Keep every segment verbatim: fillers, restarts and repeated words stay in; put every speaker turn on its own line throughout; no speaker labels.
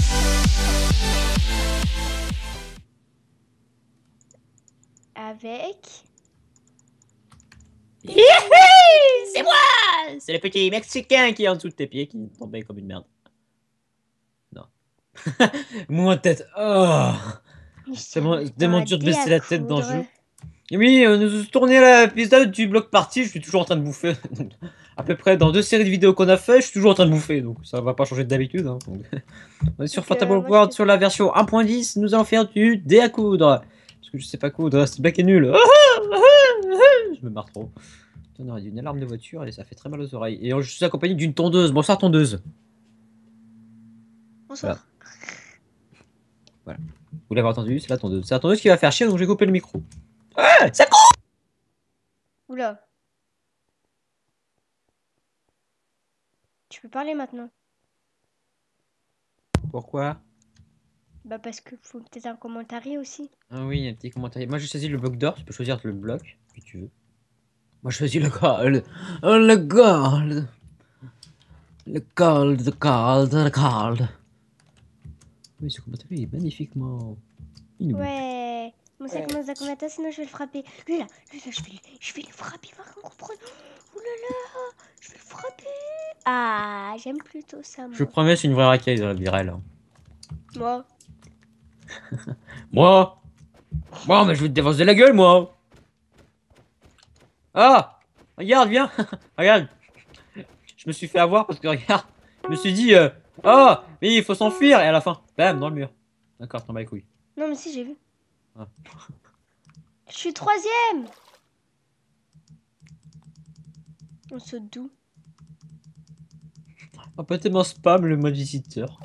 Avec...
C'est moi. C'est le petit Mexicain qui est en dessous de tes pieds qui tombait comme une merde. Non. Moi tête. Oh. C'est tellement dur de baisser la tête dans le jeu. Et oui, euh, nous tourner à l'épisode du bloc party, je suis toujours en train de bouffer. À peu près dans deux séries de vidéos qu'on a fait, je suis toujours en train de bouffer, donc ça va pas changer d'habitude. Hein, donc... On est sur Fantable World sur la version un point dix, nous allons faire du dé à coudre. Parce que je sais pas coudre, c'est black et nul. Je me marre trop. On aurait dit une alarme de voiture et ça fait très mal aux oreilles. Et je suis accompagné d'une tondeuse. Bonsoir tondeuse.
Bonsoir.
Voilà. Voilà. Vous l'avez entendu, c'est la tondeuse. C'est la tondeuse qui va faire chier, donc j'ai coupé le micro. Ah, ça coupe.
Oula. Tu peux parler maintenant.
Pourquoi?
Bah parce que faut peut-être un commentaire aussi.
Ah oui, un petit commentaire. Moi j'ai choisi le bloc d'or, tu peux choisir le bloc, si tu veux. Moi je choisis le gold. Oh, le gold. Le gold, le gold, le gold. Oui, ce commentaire est magnifiquement inouï.
Ouais. Bon, ça commence à combattre, sinon je vais le frapper. Lui là, lui là, je vais, je vais le frapper, il va rien comprendre. Ouh là là, je vais le frapper. Ah, j'aime plutôt ça, moi.
Je promets, c'est une vraie racaille de la virelle. Hein.
Moi.
Moi Moi, mais je vais te défoncer la gueule, moi. Ah, regarde, viens. Regarde. Je me suis fait avoir parce que, regarde, je me suis dit, euh, oh, mais il faut s'enfuir. Et à la fin, bam, dans le mur. D'accord, t'en bats les couilles.
Non, mais si, j'ai vu.
Ah.
Je suis troisième. On saute d'où?
Oh, pas tellement spam le mode visiteur.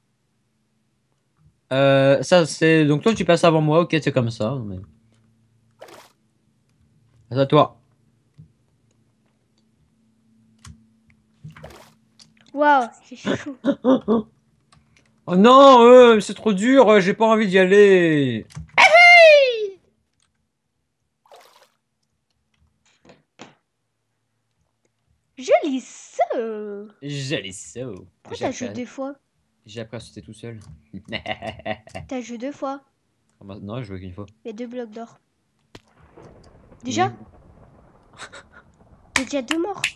Euh, ça c'est... Donc toi tu passes avant moi, ok c'est comme ça. Mais... C'est à toi.
Waouh, c'est chaud.
Oh non, euh, c'est trop dur, euh, j'ai pas envie d'y aller.
Joli saut.
Joli saut.
Pourquoi t'as joué deux fois?
J'ai appris à sauter tout seul.
T'as joué deux fois.
Non, je joué qu'une fois.
Il y a deux blocs d'or. Déjà? Il y a déjà deux morts.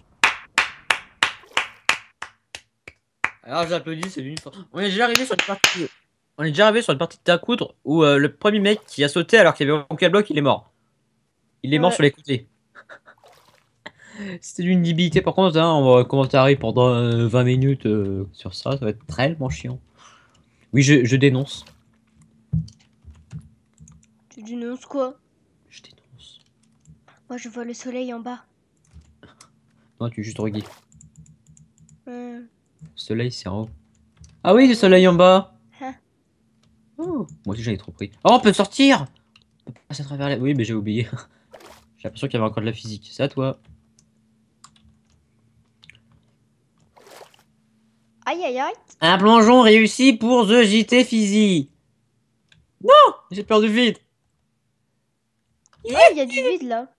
Alors j'applaudis, c'est une fois. On est déjà arrivé sur une partie. On est déjà arrivé sur une partie de ta coudre où euh, le premier mec qui a sauté alors qu'il y avait aucun bloc, il est mort. Il est mort
Ouais.
sur les côtés. C'était d'une débilité par contre, hein, on va commenter pendant euh, vingt minutes euh, sur ça, ça va être tellement chiant. Oui, je, je dénonce.
Tu dénonces quoi?
Je dénonce.
Moi je vois le soleil en bas.
Non, tu es juste regardes.
Euh...
Le soleil, c'est en haut. Ah oui, le soleil en bas.
Hein?
Oh, moi aussi j'en ai trop pris. Oh, on peut sortir. On peut passer à travers la... Oui, mais j'ai oublié. J'ai l'impression qu'il y avait encore de la physique. C'est à toi.
Aïe aïe aïe.
Un plongeon réussi pour The J T Physi. Non, j'ai peur du vide.
Oh, il y a du vide là.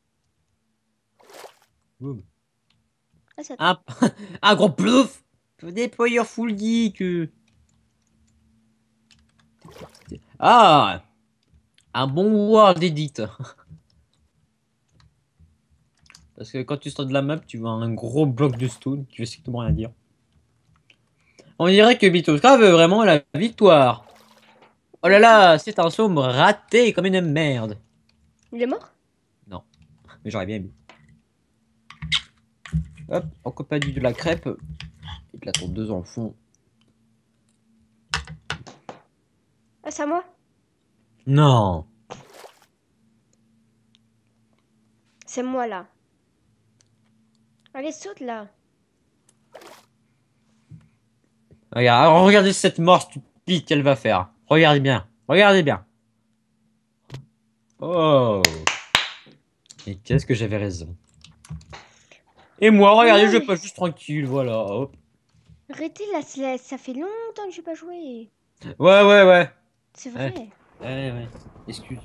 Boum.
Ah, ça...
Un... un gros plouf. Déployeur full geek. Ah, un bon Word Edit. Parce que quand tu sors de la map, tu vois un gros bloc de stone qui veut strictement rien dire. On dirait que Bitoska veut vraiment la victoire. Oh là là, c'est un somme raté comme une merde.
Il est mort?
Non, mais j'aurais bien aimé. Hop, en compagnie de la crêpe et de la tondeuse en fond.
Ah, c'est à moi?
Non.
C'est moi là. Allez, saute là.
Regarde, regardez cette mort stupide qu'elle va faire. Regardez bien, regardez bien. Oh. Et qu'est-ce que j'avais raison. Et moi, regardez,
non,
je
mais...
passe juste tranquille, voilà. Hop.
Arrêtez là, ça fait longtemps que j'ai pas joué.
Ouais, ouais, ouais.
C'est vrai.
Ouais, ouais, ouais. Excuse.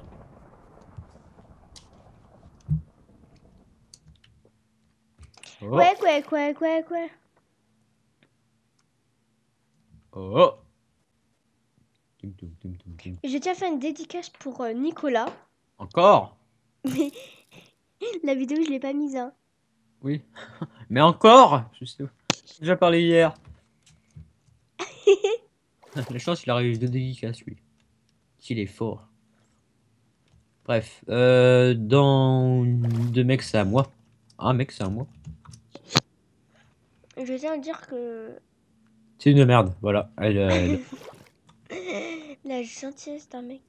Oh.
Ouais, quoi, quoi, quoi, quoi.
Oh.
J'ai déjà fait une dédicace pour euh, Nicolas.
Encore?
Mais la vidéo, je l'ai pas mise. Hein.
Oui. Mais encore? Je sais. J'ai déjà parlé hier. La chance, il arrive de dédicace, lui. Qu'il est fort. Bref. Euh, dans deux mecs, c'est à moi. Un mec, c'est à moi.
Je tiens à dire que
C'est une merde, voilà. Elle, elle-
la gentillesse d'un mec.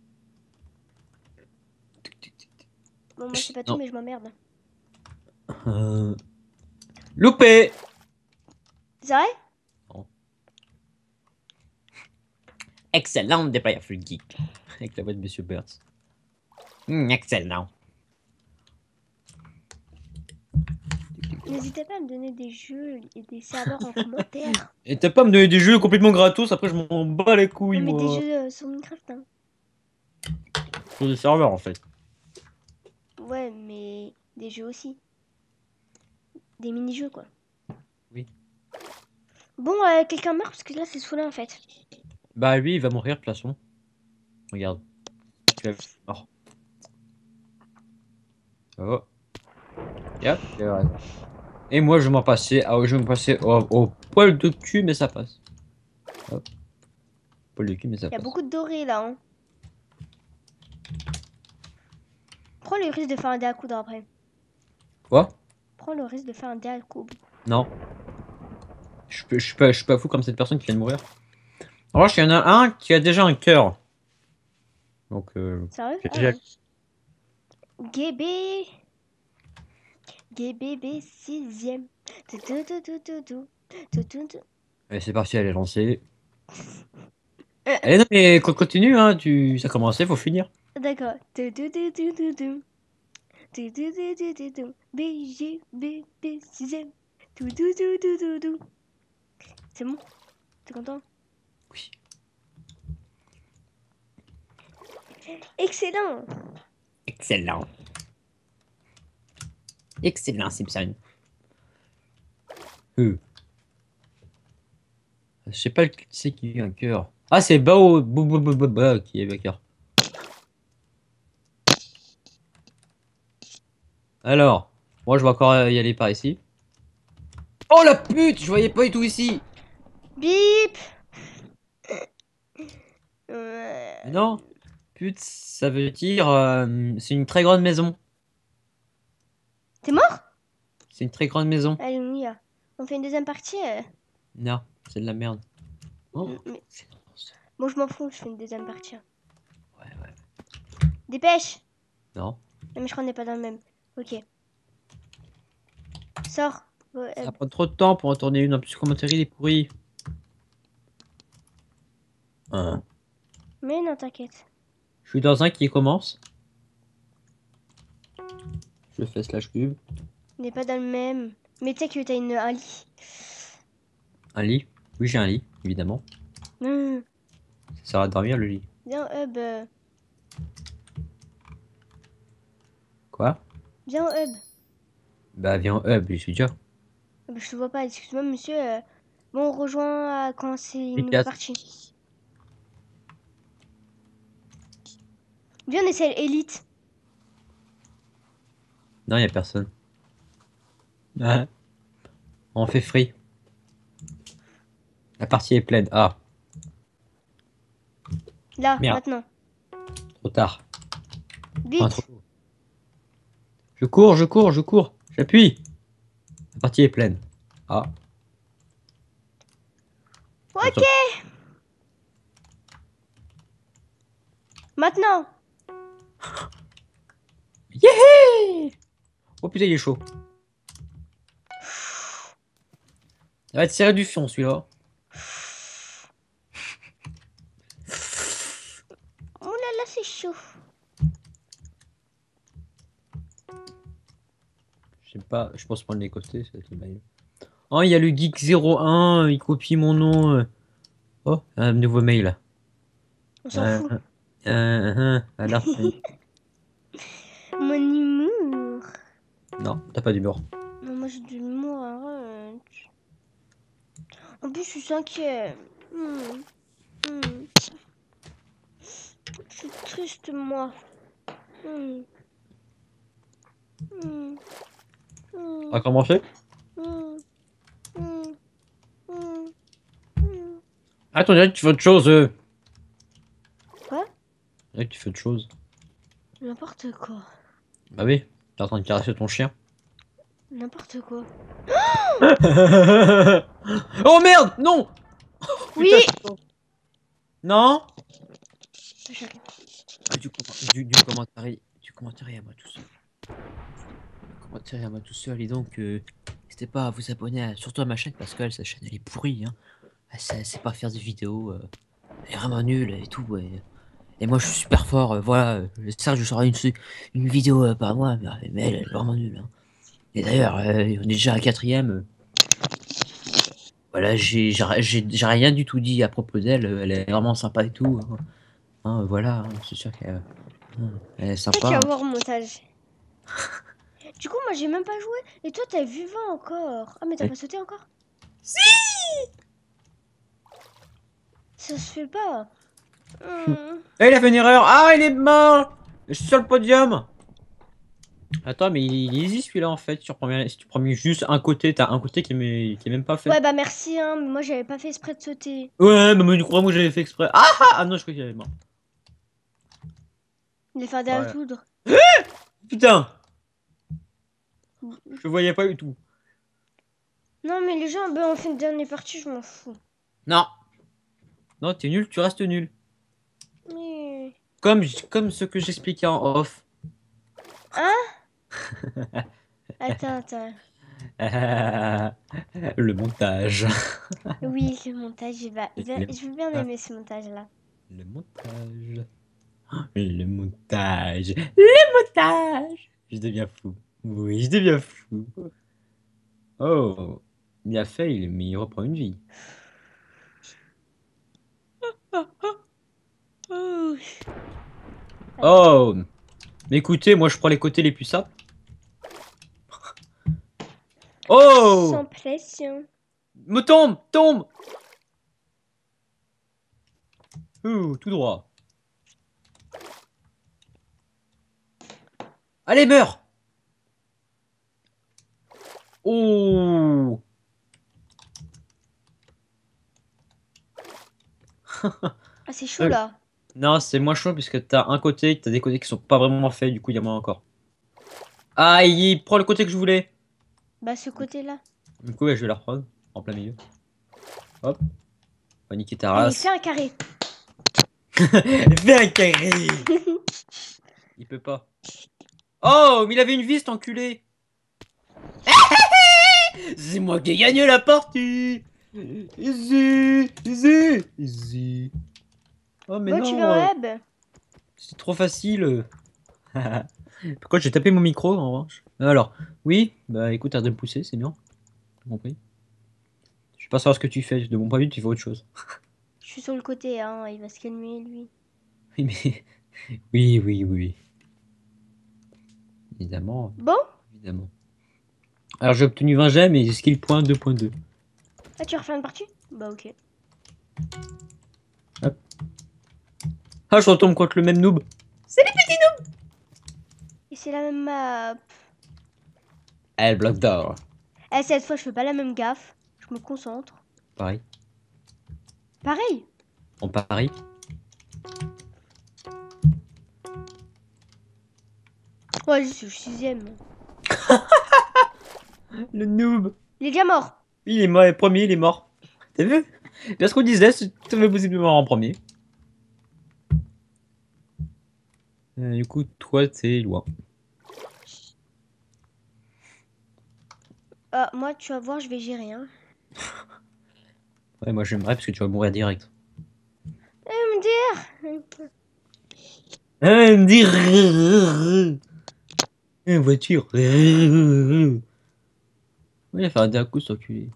Bon, moi, c'est pas tout,
Non.
mais je m'emmerde.
Euh, Loupé!
C'est vrai?
Non. Excellent déployeur full geek. Avec la voix de Monsieur Burns. Hmm, excellent.
N'hésitez pas à me donner des jeux et des serveurs en commentaire.
Et t'as pas à me donner des jeux complètement gratos, après je m'en bats les couilles,
Non, mais des
moi.
jeux euh, sur Minecraft. Hein.
Sur des serveurs, en fait.
Ouais, mais des jeux aussi. Des mini-jeux, quoi.
Oui.
Bon, euh, quelqu'un meurt parce que là, c'est saoulant, en fait.
Bah lui, il va mourir de toute façon. Regarde. Tu l'as mort. Oh. Yep. Et moi, je vais m'en passer. Ah, je vais me passer au, au poil de cul, mais ça passe. Hop. Poil de cul, mais ça
Il y a
passe.
beaucoup de dorés, là. Hein. Prends le risque de faire un dé à coudre après.
Quoi?
Prends le risque de faire un dé à coudre.
Non. Je, peux- je, suis pas, je suis pas fou comme cette personne qui vient de mourir. En revanche, il y en a un qui a déjà un cœur. Donc, euh,
Sérieux?
j'ai
Ah,
déjà-
ouais. Gébé. Gébé sixième. Tout, tout, tout, tout, tout, tout. Tout, tout, tout.
Allez, c'est parti, elle est lancée. Allez, non, mais co- continue, hein. Tu... Ça a commencé, faut finir.
D'accord. Tout, tout, tout, tout, tout, tout. Tout, tout, tout, tout, tout, tout. B, G, B, B, sixième. Tout, tout, tout, tout, tout, tout. C'est bon? T'es content?
Oui.
Excellent!
Excellent. Excellent, Simpson. Euh. Je sais pas qui c'est qui a un cœur. Ah, c'est Bao Bou- Bou- Bou- Bou- Bou- qui est le cœur. Alors, moi je vais encore y aller par ici. Oh la pute, je voyais pas du tout ici.
Bip!
Mais
Euh,
non, pute, ça veut dire euh, c'est une très grande maison.
T'es mort?
C'est une très grande maison.
Alléluia. On fait une deuxième partie? euh,
Non, c'est de la merde. Oh,
m- mais-
c'est
Bon, je m'en fous, je fais une deuxième partie.
ouais, ouais.
Dépêche!
Non,
Non, mais je crois qu'on n'est pas dans le même. Ok. Sors. Ouais,
ça
euh,
va prendre trop de temps pour en tourner une. En plus, le commentaire il est pourri. Hein.
Mais non, t'inquiète.
Je suis dans un qui commence. Je fais slash cube.
On n'est pas dans le même. Mais tu sais que t'as une, un lit.
Un lit. Oui, j'ai un lit, évidemment.
Hum,
Ça sert à dormir le lit.
Viens, hub. euh,
Quoi?
Viens, hub.
Bah, viens en hub, je suis déjà.
Ah bah, je te vois pas, excuse-moi, monsieur. euh, Bon, on rejoint euh, quand c'est une nouvelle
Efficace.
partie. Viens, on essaie Elite.
Non, y a personne. Ah. On fait free. La partie est pleine. Ah,
Là,
merde,
maintenant.
trop tard. Enfin, trop
Vite.
tôt. Je cours, je cours, je cours. J'appuie. La partie est pleine. Ah.
Ok. Maintenant.
Yeah. Oh putain, il est chaud. Ça va être serré du fion celui-là.
Oh là là, c'est chaud.
Je sais pas, je pense prendre les côtés, ça va être mieux. Oh, il y a le geek zéro un, il copie mon nom. Oh, un nouveau mail.
On s'en
Euh,
fout.
euh, euh, alors,
Mon humour.
non, t'as pas d'humour.
Non, moi j'ai de l'humour, arrête. En plus, je suis cinquième. Hmm. Hmm. Je suis triste, moi. Hmm. Hmm. Hmm.
On va commencer.
Hmm. Hmm. Hmm. Hmm.
Attends, on dirait que tu fais autre chose. Euh.
Quoi?
On dirait que tu fais autre chose.
N'importe quoi.
Bah oui, t'es en train de caresser ton chien.
N'importe quoi.
Oh merde, non.
Oui!
Putain, je suis con. Non.
J'arrive.
Ah, du, du, du commentaire, du commentaire à moi tout seul. Du commentaire à moi tout seul. Et donc, euh, n'hésitez pas à vous abonner à, surtout à ma chaîne parce que sa chaîne elle est pourrie. Hein. Elle sait, elle sait pas faire des vidéos. Euh, elle est vraiment nulle et tout. Ouais. Et moi je suis super fort. Euh, voilà. Euh, J'espère que je sors une, une vidéo euh, par mois. Mais, mais elle est vraiment nulle. Hein. Et d'ailleurs, euh, on est déjà à quatrième. Euh, voilà, j'ai j'ai rien du tout dit à propos d'elle. Elle est vraiment sympa et tout. Hein. Hein, voilà, hein, c'est sûr qu'elle hein, elle est
Toi,
sympa.
tu vas
Hein.
voir au montage. Du coup, moi, j'ai même pas joué. Et toi, t'as vu vingt encore. Ah, mais t'as
Et-
pas sauté encore?
Si.
Ça se fait pas. Hmm.
Eh, il a fait une erreur. Ah, il est mort. Je suis sur le podium. Attends, mais il, il existe celui-là en fait. Si tu prends, si tu prends juste un côté, t'as un côté qui est, qui est même pas fait.
Ouais, bah merci, hein. Mais moi, j'avais pas fait exprès de sauter.
Ouais, mais moi, crois-moi que j'avais fait exprès. Ah, ah, ah non, je crois qu'il est mort.
Il est fait derrière
Voilà.
tout.
Putain, je voyais pas du tout.
Non, mais les gens, ben, on fait une dernière partie, je m'en fous.
Non, non, t'es nul, tu restes nul.
Mais...
Comme, comme ce que j'expliquais en off.
Hein? Attends, attends.
Le montage.
Oui, le montage, il va... il va-
Le,
je veux bien aimer ce montage-là.
le montage. Le montage. Le montage. Je deviens fou. Oui, je deviens fou. Oh, il a fail, mais il reprend une vie.
Ouh.
Oh, mais écoutez, moi je prends les côtés les plus simples. Oh,
Sans pression.
me tombe, tombe. Ouh, tout droit. Allez, meurs. Oh.
Ah, c'est chaud,
Euh,
là.
non, c'est moins chaud puisque t'as un côté, t'as des côtés qui sont pas vraiment faits, du coup il y a moins encore. Ah, il prend le côté que je voulais.
Bah, ce côté-là.
Du coup, ouais, je vais la reprendre en plein milieu. Hop, on va niquer ta
Allez, fais
race.
un carré.
Fais un carré. Il peut pas. Oh, mais il avait une vie, cet enculé. C'est moi qui ai gagné la partie. Easy, easy, easy. Oh, mais
Bon, tu viens en
non,
web.
c'est trop facile. Pourquoi j'ai tapé mon micro en revanche? Alors, oui, bah écoute, arrête de me pousser, c'est bien. T'as compris? Je vais pas savoir ce que tu fais, de mon point de vue, tu fais autre chose.
Je suis sur le côté, hein. Il va se calmer, lui.
Oui, mais. Oui, oui, oui. Évidemment,
Bon?
évidemment. Alors, j'ai obtenu vingt gemmes et skill point deux point deux.
Ah, tu refais une partie? Bah, ok.
Hop. Ah, je retombe contre le même noob. C'est les petits noobs.
Et c'est la même map.
Ah, le bloc d'or.
Eh, cette fois, je fais pas la même gaffe. Je me concentre.
Pareil.
Pareil.
On parie.
Ouais, je suis au sixième.
Le noob.
Il est déjà mort.
Il est mort, premier, il est mort. T'as vu? Bien ce qu'on disait, c'est tout fait possible de mort en premier. Euh, du coup, toi, t'es loin.
Ah, moi, tu vas voir, je vais gérer, hein.
Ouais, moi j'aimerais parce que tu vas mourir direct.
M D R.
Ah, me dire. Une voiture. Ouais, il a fait un dernier coup, cet enculé.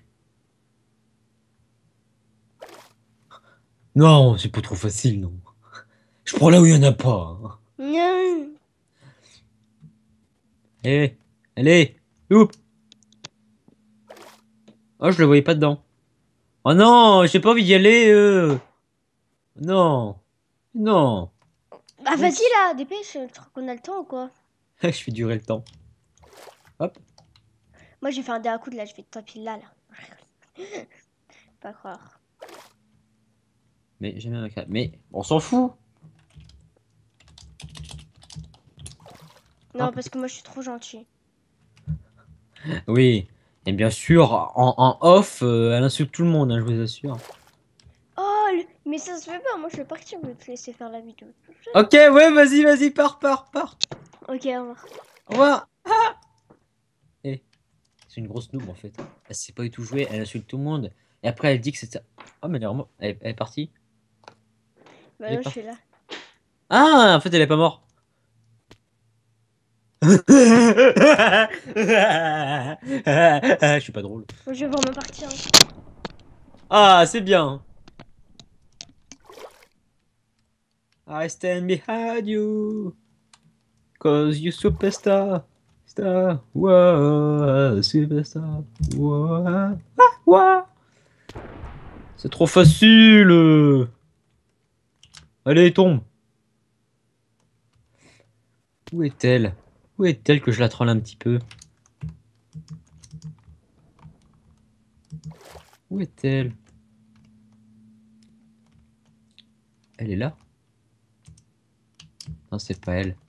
Non, c'est pas trop facile, non. Je prends là où il y en a pas. Hein.
Non.
Eh, allez, loup. Oh, je le voyais pas dedans. Oh non, j'ai pas envie d'y aller. Euh. Non, non.
Bah vas-y là, dépêche, tu crois qu'on a le temps ou quoi?
Je fais durer le temps. Hop.
Moi j'ai fait un dé à coude là, je vais te taper là, là. Pas croire.
Mais j'ai même un cas. Mais on s'en fout.
Non,
Hop.
parce que moi je suis trop gentil.
Oui. Et bien sûr, en, en off, euh, elle insulte tout le monde, hein, je vous assure.
Oh, le- mais ça se fait pas, moi je vais partir, je vais te laisser faire la vidéo tout seul.
Ok, ouais, vas-y, vas-y, pars, pars, pars.
Ok, au revoir.
Au revoir. Ah. Eh, c'est une grosse noob en fait. Elle sait pas du tout jouer, elle insulte tout le monde. Et après, elle dit que c'est ça. Oh, mais elle est, vraiment- elle, elle est partie.
Bah
Elle est
non, je
partie.
suis là.
Ah, en fait, elle est pas morte. Je suis pas drôle.
Moi, je vais vraiment partir.
Ah, c'est bien. I stand behind you. Cause you superstar. Star. Wow, superstar. Wow. Ah, wow. C'est trop facile. Allez, tombe. Où est-elle? Où est-elle que je la troll un petit peu? Où est-elle? Elle est là? Non, c'est pas elle.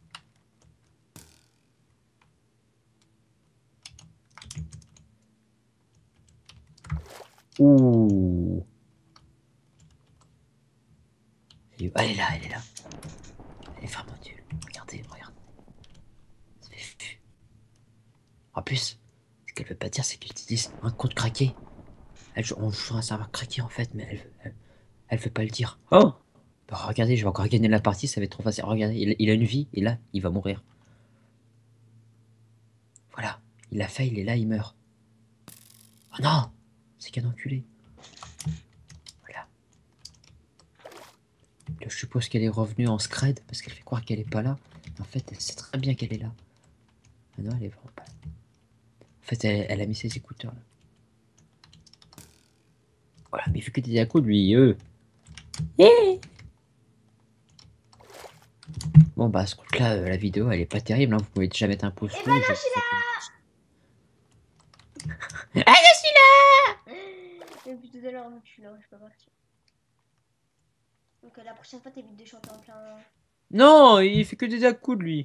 Ouh. Elle est elle est là, elle est là. Elle est vraiment nulle. Regardez, regardez. Ça fait fu. En plus, ce qu'elle veut pas dire, c'est qu'elle utilise un compte craqué. Elle joue, on joue sur un serveur craqué en fait, mais elle, elle, elle veut pas le dire. Oh! Bah, regardez, je vais encore gagner la partie, ça va être trop facile. Regardez, il, il a une vie, et là, il va mourir. Voilà. Il a fait, il est là, il meurt. Oh non! C'est qu'un enculé. Voilà. Là, je suppose qu'elle est revenue en scred, parce qu'elle fait croire qu'elle est pas là. En fait, elle sait très bien qu'elle est là. Ah non, elle est vraiment pas là. En fait, elle, elle a mis ses écouteurs là. Voilà, mais vu que t'es à coup, lui, eux. Bon, bah, ce truc-là, euh, la vidéo, elle est pas terrible, hein. Vous pouvez déjà mettre un pouce
Eh
bleu.
ben non,
je-
je suis là.
Ah, je suis là!
Depuis tout à l'heure, je suis là, je peux pas partir. Donc euh, la prochaine fois, t'évites de chanter en plein.
Non, il fait que des à coups, lui.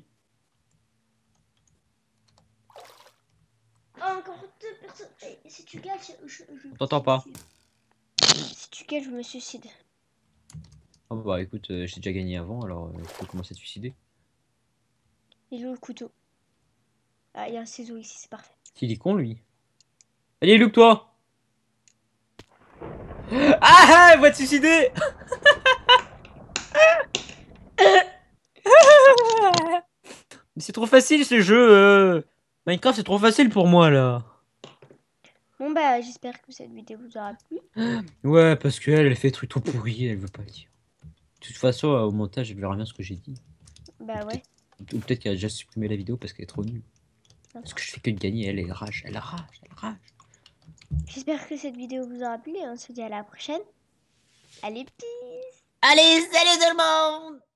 Oh, encore deux personnes. Eh, si tu gagnes, je, je, je
On
me
t'entend pas.
suicide. Si tu gagnes, je me suicide.
Oh, bah, écoute, euh, j'ai déjà gagné avant, alors euh, je peux commencer à te suicider.
Il est où le couteau? Ah, il y a un ciseau ici, c'est parfait.
Il est con, lui. Allez, Luke, toi! Ah, elle va te suicider! Mais c'est trop facile, ce jeu. euh. Minecraft, c'est trop facile pour moi, là.
Bon bah, j'espère que cette vidéo vous aura plu.
Ouais, parce qu'elle, elle fait des trucs trop pourris, elle veut pas le dire. De toute façon, euh, au montage, elle verra bien ce que j'ai dit.
Bah
Ou
ouais.
peut-être ou peut-être qu'elle a déjà supprimé la vidéo parce qu'elle est trop nulle. Parce que je fais que de gagner, elle, elle rage, elle rage, elle rage.
J'espère que cette vidéo vous aura plu. On se dit à la prochaine. Allez, peace!
Allez, salut tout le monde!